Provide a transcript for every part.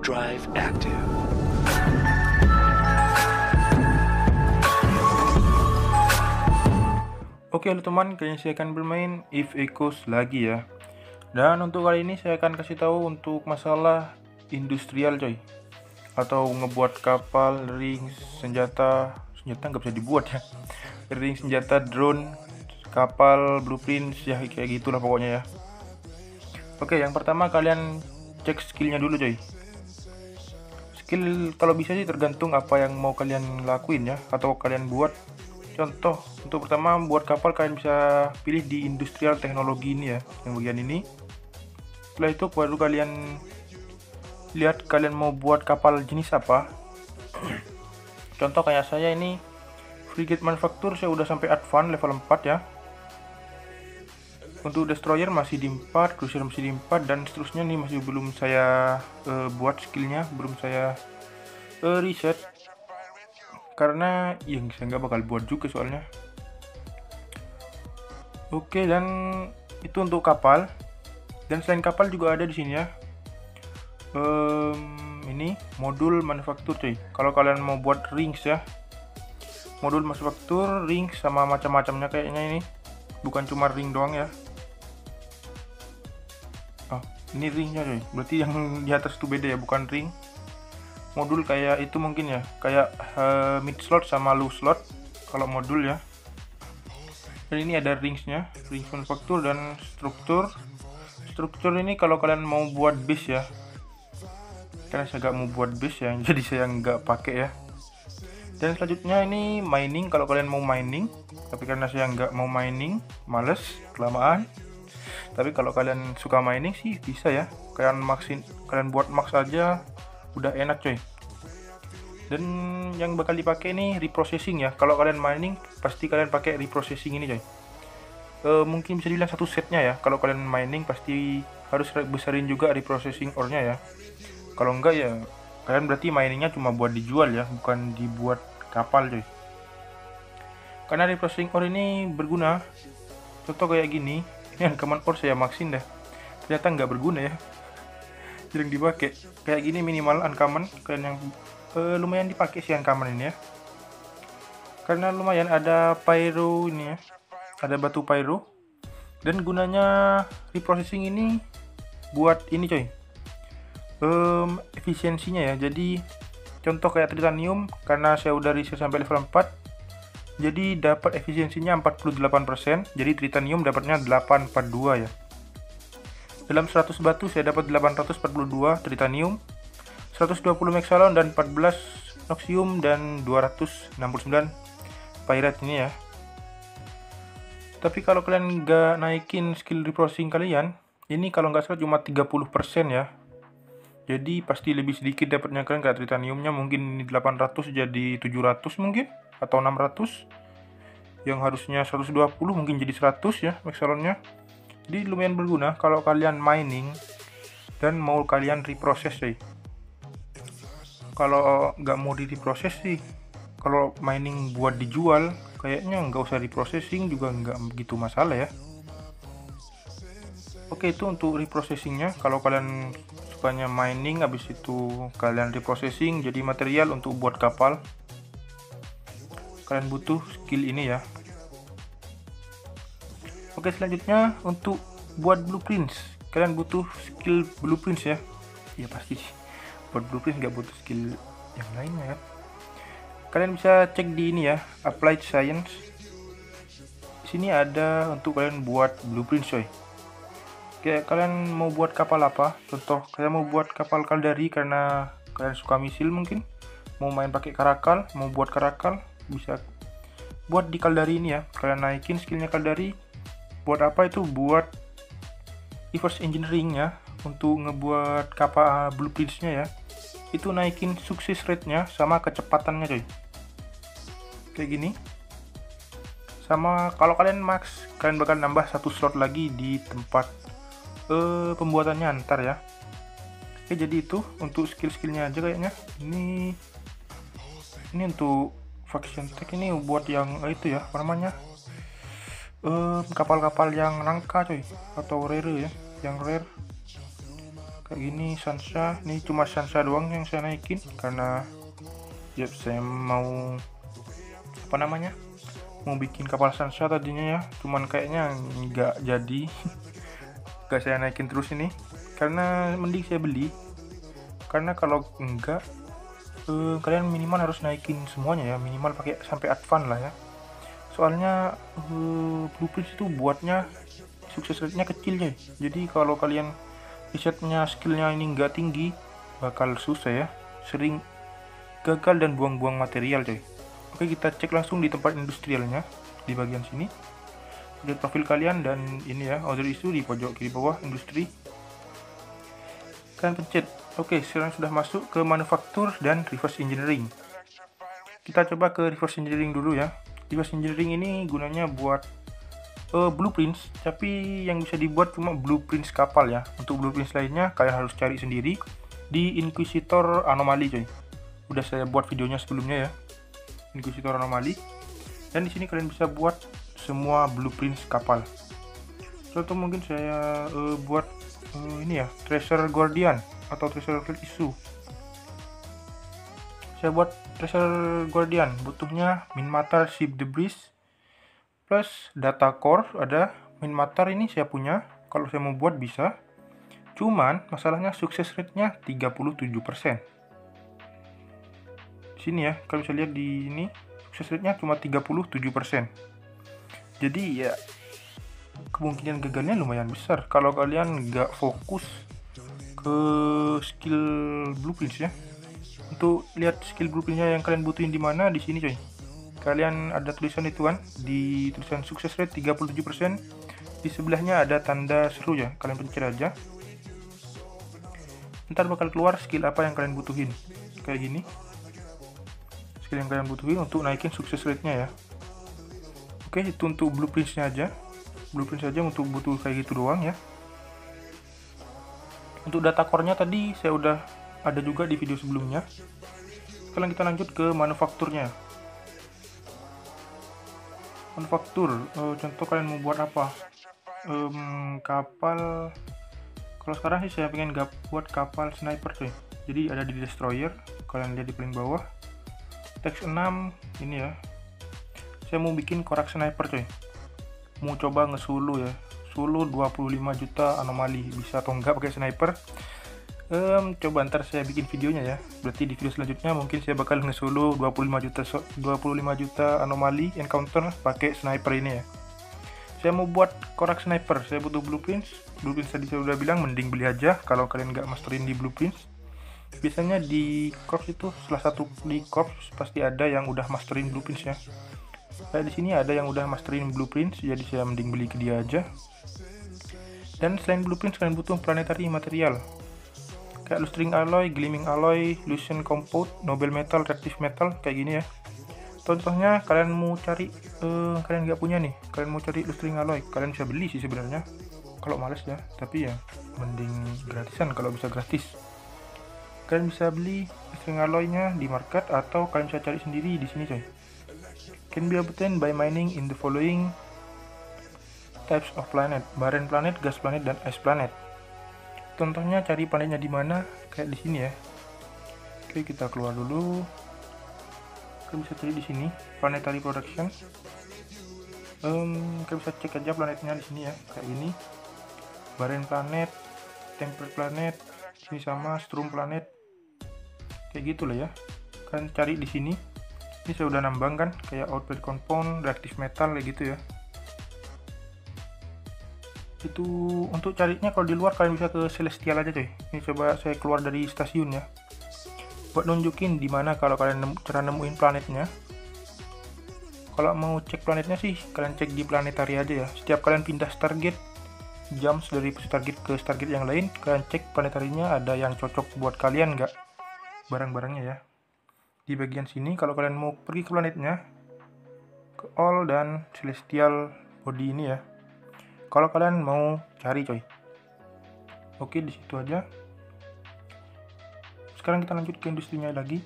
Drive active. Oke halo teman, kali ini saya akan bermain If Echoes lagi ya. Dan untuk kali ini saya akan kasih tahu untuk masalah industrial coy, atau ngebuat kapal, ring, senjata nggak bisa dibuat ya. Ring, senjata, drone, kapal, blueprint, ya kayak gitulah pokoknya ya. Oke, yang pertama kalian cek skillnya dulu coy. Skill kalau bisa sih tergantung apa yang mau kalian lakuin ya, atau kalian buat. Contoh untuk pertama buat kapal, kalian bisa pilih di industrial teknologi ini ya, yang bagian ini. Setelah itu baru kalian lihat kalian mau buat kapal jenis apa. Contoh kayak saya ini frigate manufacture, saya udah sampai advance level 4 ya. Untuk destroyer masih di 4, cruiser masih di 4, dan seterusnya nih masih belum saya buat skillnya, belum saya reset, karena yang saya nggak bakal buat juga soalnya. Oke, dan itu untuk kapal. Dan selain kapal juga ada di sini ya, ini modul manufaktur cuy. Kalau kalian mau buat rings ya, modul manufaktur, ring sama macam-macamnya kayaknya ini, bukan cuma ring doang ya. Oh, ini ringnya cuy, berarti yang di atas itu beda ya, bukan ring. Modul kayak itu mungkin ya, kayak mid slot sama low slot kalau modul ya. Dan ini ada ringsnya, ring manufaktur dan struktur. Struktur ini kalau kalian mau buat base ya, karena saya nggak mau buat base ya, jadi saya nggak pakai ya. Dan selanjutnya ini mining, kalau kalian mau mining, tapi karena saya nggak mau mining, males, kelamaan. Tapi kalau kalian suka mining sih bisa ya, kalian buat max aja udah enak coy. Dan yang bakal dipakai ini reprocessing ya. Kalau kalian mining pasti kalian pakai reprocessing ini coy. Mungkin bisa dibilang satu setnya ya. Kalau kalian mining pasti harus besarin juga reprocessing ore-nya ya. Kalau enggak ya kalian berarti miningnya cuma buat dijual ya, bukan dibuat kapal coy. Karena reprocessing ore ini berguna. Contoh kayak gini, ini uncommon ore saya maxin dah, ternyata nggak berguna ya, jarang dipakai. Kayak gini minimal uncommon, kalian yang lumayan dipakai sih uncommon ini ya, karena lumayan ada pyro ini ya, ada batu pyro. Dan gunanya reprocessing ini buat ini coy, efisiensinya ya. Jadi contoh kayak titanium, karena saya udah research sampai level 4, jadi dapat efisiensinya 48%, jadi titanium dapatnya 842 ya. Dalam 100 batu saya dapat 842 titanium, 120 mexalon dan 14 noxium dan 269 pyrite ini ya. Tapi kalau kalian nggak naikin skill reprocessing kalian, ini kalau nggak salah cuma 30% ya. Jadi pasti lebih sedikit dapatnya kalian, kayak titaniumnya mungkin 800 jadi 700 mungkin, atau 600. Yang harusnya 120 mungkin jadi 100 ya mexalonnya. Jadi lumayan berguna kalau kalian mining dan mau kalian reprocess sih. Kalau nggak mau di reprocess sih, kalau mining buat dijual kayaknya nggak usah reprocessing juga, nggak begitu masalah ya. Oke, itu untuk reprocessingnya. Kalau kalian sukanya mining, habis itu kalian reprocessing jadi material untuk buat kapal, kalian butuh skill ini ya. Oke, selanjutnya untuk buat blueprints, kalian butuh skill blueprints ya. Ya pasti sih, buat blueprints nggak butuh skill yang lainnya kan. Kalian bisa cek di ini ya, applied science. Di sini ada untuk kalian buat blueprint coy. Kayak kalian mau buat kapal apa, contoh kalian mau buat kapal Caldari karena kalian suka misil mungkin, mau main pakai karakal, mau buat karakal, bisa buat di Caldari ini ya. Kalian naikin skillnya Caldari. Buat apa itu? Buat reverse engineering ya, untuk ngebuat kapal blueprintsnya ya. Itu naikin sukses rate-nya sama kecepatannya coy, kayak gini. Sama kalau kalian max, kalian bakal nambah satu slot lagi di tempat pembuatannya ntar ya. Oke, jadi itu untuk skill-skillnya aja kayaknya. Ini untuk faction tech ini buat yang itu ya, apa namanya, kapal-kapal yang langka coy, atau rare ya, yang rare. kayak gini. Sansa, ini cuma Sansa doang yang saya naikin karena ya saya mau apa namanya, mau bikin kapal Sansa tadinya ya, cuman kayaknya nggak jadi. Nggak saya naikin terus ini karena mending saya beli, karena kalau enggak kalian minimal harus naikin semuanya ya, minimal pakai sampai advance lah ya. Soalnya blueprint itu buatnya sukses rate-nya kecil ya, jadi kalau kalian risetnya skillnya ini nggak tinggi bakal susah ya, sering gagal dan buang-buang material coy. Oke, kita cek langsung di tempat industrialnya di bagian sini. Lihat profil kalian dan ini ya, order issue di pojok kiri bawah industri, kalian pencet. Oke, sekarang sudah masuk ke manufaktur dan reverse engineering. Kita coba ke reverse engineering dulu ya. Reverse engineering ini gunanya buat blueprints, tapi yang bisa dibuat cuma blueprints kapal ya. Untuk blueprints lainnya kalian harus cari sendiri di Inquisitor Anomaly coy. Udah saya buat videonya sebelumnya ya, Inquisitor Anomaly. Dan di sini kalian bisa buat semua blueprints kapal. Contoh mungkin saya buat ini ya, Treasure Guardian atau Treasure Issue. Saya buat Treasure Guardian, butuhnya Minmatar Ship Debris plus data core. Ada Minmatar ini saya punya, kalau saya mau buat bisa, cuman masalahnya sukses rate-nya 37%. Di sini ya, kalian bisa lihat di ini sukses rate-nya cuma 37%. Jadi ya kemungkinan gagalnya lumayan besar kalau kalian nggak fokus ke skill blueprints ya. Untuk lihat skill blueprintnya yang kalian butuhin di mana, di sini coy. Kalian ada tulisan itu kan, di tulisan sukses rate 37%, di sebelahnya ada tanda seru ya, kalian pencet aja. Ntar bakal keluar skill apa yang kalian butuhin, kayak gini. Skill yang kalian butuhin untuk naikin sukses rate-nya ya. Oke, itu untuk blueprints-nya aja. Blueprint saja untuk butuh kayak gitu doang ya. Untuk data core-nya tadi saya udah ada juga di video sebelumnya. Sekarang kita lanjut ke manufakturnya. Manufaktur, contoh kalian mau buat apa? Kapal. Kalau sekarang sih saya pengen buat kapal sniper coy. Jadi ada di destroyer, kalian lihat di paling bawah. Teks 6 ini ya. Saya mau bikin korak sniper coy. Mau coba ngesulu ya. Sulu 25 juta anomali, bisa atau enggak pakai sniper. Coba ntar saya bikin videonya ya. Berarti di video selanjutnya mungkin saya bakal ngesulu 25 juta anomali encounter pakai sniper ini ya. Saya mau buat korak sniper, saya butuh blueprints. Blueprints tadi saya udah bilang mending beli aja kalau kalian nggak masterin di blueprints. Biasanya di corps itu salah satu di corps pasti ada yang udah masterin blueprints ya. Kayak di sini ada yang udah masterin blueprints, jadi saya mending beli ke dia aja. Dan selain blueprints kalian butuh planetary material kayak lustring alloy, gleaming alloy, lucian compound, noble metal, reactive metal, kayak gini ya. Contohnya kalian mau cari kalian nggak punya nih, kalian mau cari lustring alloy, kalian bisa beli sih sebenarnya kalau males ya, tapi ya mending gratisan kalau bisa gratis. Kalian bisa beli lustring alloynya di market atau kalian bisa cari sendiri di sini coy. Can be obtained by mining in the following types of planet: barren planet, gas planet, dan ice planet. Contohnya cari planetnya di mana, kayak di sini ya. Oke, kita keluar dulu. Kita bisa cari di sini planetary production. Kita bisa cek aja planetnya di sini ya, kayak ini. Barren planet, temperate planet, sini sama strum planet. Kayak gitulah ya. Kalian cari di sini. Ini saya udah nambang kan, kayak output compound, reactive metal kayak gitu ya. Itu untuk carinya kalau di luar kalian bisa ke Celestial aja coy. Ini coba saya keluar dari stasiun ya, buat nunjukin dimana kalau kalian cara nemuin planetnya. Kalau mau cek planetnya sih kalian cek di planetary aja ya. Setiap kalian pindah Stargate, jumps dari Stargate ke Stargate yang lain, kalian cek planetarinya ada yang cocok buat kalian nggak barang-barangnya ya. Di bagian sini kalau kalian mau pergi ke planetnya, ke all dan Celestial body ini ya, kalau kalian mau cari coy. Oke, di situ aja. Sekarang kita lanjut ke industrinya lagi.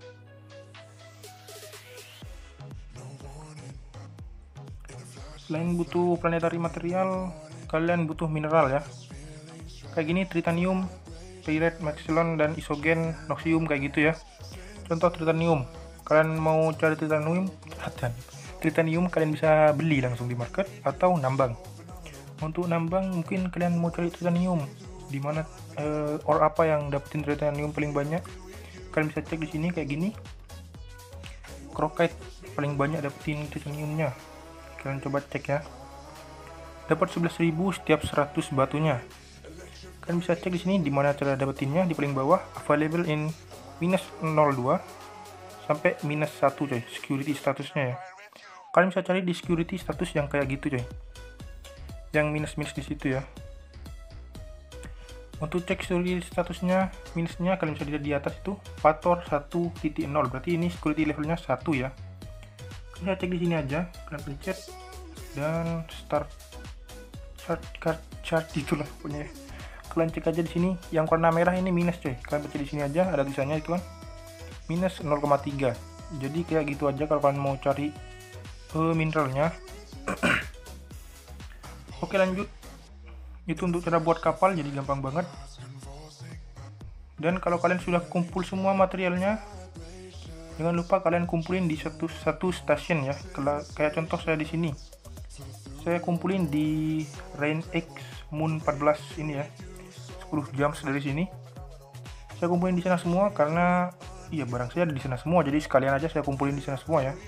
Selain butuh planetary material, kalian butuh mineral ya. Kayak gini tritanium Pyrite, Maxilon, dan Isogen, Noxium kayak gitu ya. Contoh titanium, kalian mau cari titanium kalian bisa beli langsung di market atau nambang. Untuk nambang mungkin kalian mau cari titanium, dimana ore apa yang dapetin titanium paling banyak, kalian bisa cek di sini kayak gini. Krokite paling banyak dapetin titaniumnya, kalian coba cek ya. Dapat 11.000 setiap 100 batunya. Kalian bisa cek di sini di mana cara dapetinnya, di paling bawah available in -02 sampai -1 coy, security statusnya ya. Kalian bisa cari di security status yang kayak gitu coy, yang minus di situ ya. Untuk cek security statusnya, minusnya kalian bisa lihat di atas itu Pator 1.0, berarti ini security levelnya 1 ya. Kalian bisa cek di sini aja, kalian pencet dan start chart itulah pokoknya. Kalian cek aja di sini yang warna merah ini minus coy. Kalian baca di sini aja ada tulisannya itu kan minus 0,3. Jadi kayak gitu aja kalau kalian mau cari mineralnya. Oke, lanjut. Itu untuk cara buat kapal, jadi gampang banget. Dan kalau kalian sudah kumpul semua materialnya, jangan lupa kalian kumpulin di satu stasiun ya. Kayak contoh saya di sini. Saya kumpulin di Rain X Moon 14 ini ya. 10 jam dari sini. Saya kumpulin di sana semua karena iya barang saya ada di sana semua, jadi sekalian aja saya kumpulin di sana semua ya.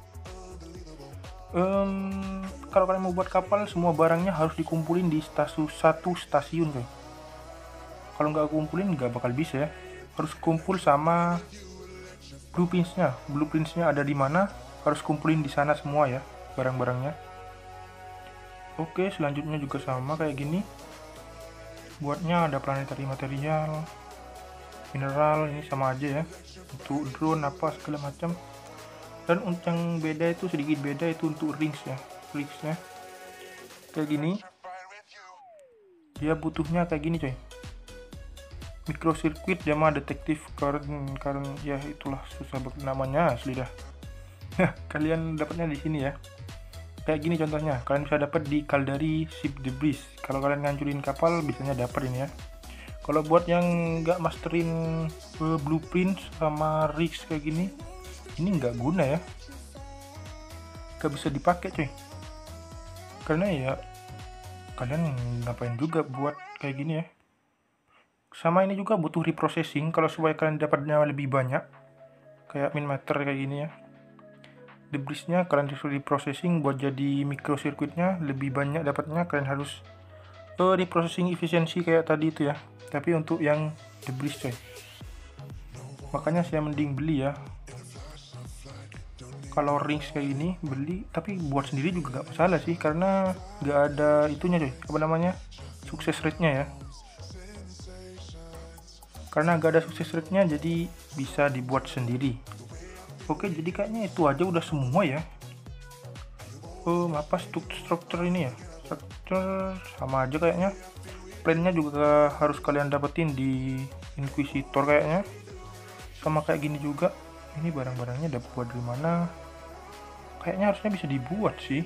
Kalau kalian mau buat kapal, semua barangnya harus dikumpulin di satu stasiun coy. Kalau nggak kumpulin nggak bakal bisa ya. Harus kumpul sama blueprintsnya. Blueprintsnya ada di mana, harus kumpulin di sana semua ya barang-barangnya. Oke, selanjutnya juga sama kayak gini. Buatnya ada planetary material, mineral, ini sama aja ya. Untuk drone apa segala macam. Dan untuk yang beda itu sedikit beda itu untuk rings ya. Ringsnya kayak gini. Dia butuhnya kayak gini coy. Microcircuit sama detektif current ya, itulah susah banget namanya asli dah. Kalian dapatnya di sini ya. Kayak gini contohnya, kalian bisa dapat di Caldari Ship Debris. Kalau kalian ngancurin kapal biasanya dapat ini ya. Kalau buat yang nggak masterin blueprint sama rigs kayak gini, ini nggak guna ya, nggak bisa dipakai coy. Karena ya kalian ngapain juga buat kayak gini ya. Sama ini juga butuh reprocessing kalau supaya kalian dapatnya lebih banyak, kayak min meter kayak gini ya. Debrisnya kalian disuruh reprocessing buat jadi microcircuitnya lebih banyak dapatnya. Kalian harus reprocessing efisiensi kayak tadi itu ya, tapi untuk yang debris coy. Makanya saya mending beli ya. Kalau rings kayak gini beli, tapi buat sendiri juga nggak masalah sih, karena nggak ada itunya coy, apa namanya, sukses rate-nya ya. Karena nggak ada sukses rate-nya, jadi bisa dibuat sendiri. Oke, jadi kayaknya itu aja udah semua ya. Apa struktur ini ya, struktur sama aja kayaknya. Plan-nya juga harus kalian dapetin di Inquisitor kayaknya. Sama kayak gini juga. Ini barang-barangnya dapat buat dari mana? Kayaknya harusnya bisa dibuat sih.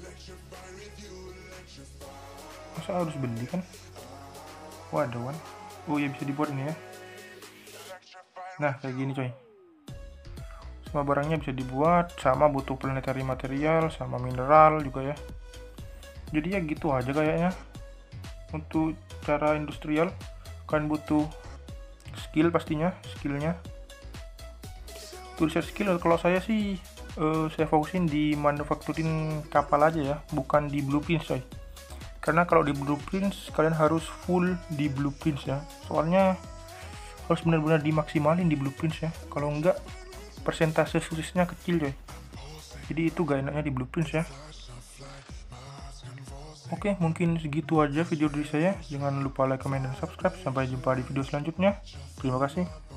Masa harus beli kan? Waduh kan. Oh ya, bisa dibuat ini ya. Nah kayak gini coy. Semua barangnya bisa dibuat. Sama butuh planetary material sama mineral juga ya. Jadi ya gitu aja kayaknya. Untuk cara industrial kalian butuh skill pastinya, skillnya. Untuk research skill kalau saya sih saya fokusin di manufacturing kapal aja ya, bukan di blueprints coy. Karena kalau di blueprints kalian harus full di blueprints ya. Soalnya harus benar-benar dimaksimalin di blueprints ya. Kalau enggak persentase suksesnya kecil coy. Jadi itu gak enaknya di blueprints ya. Oke, mungkin segitu aja video dari saya. Jangan lupa like, comment, dan subscribe. Sampai jumpa di video selanjutnya. Terima kasih.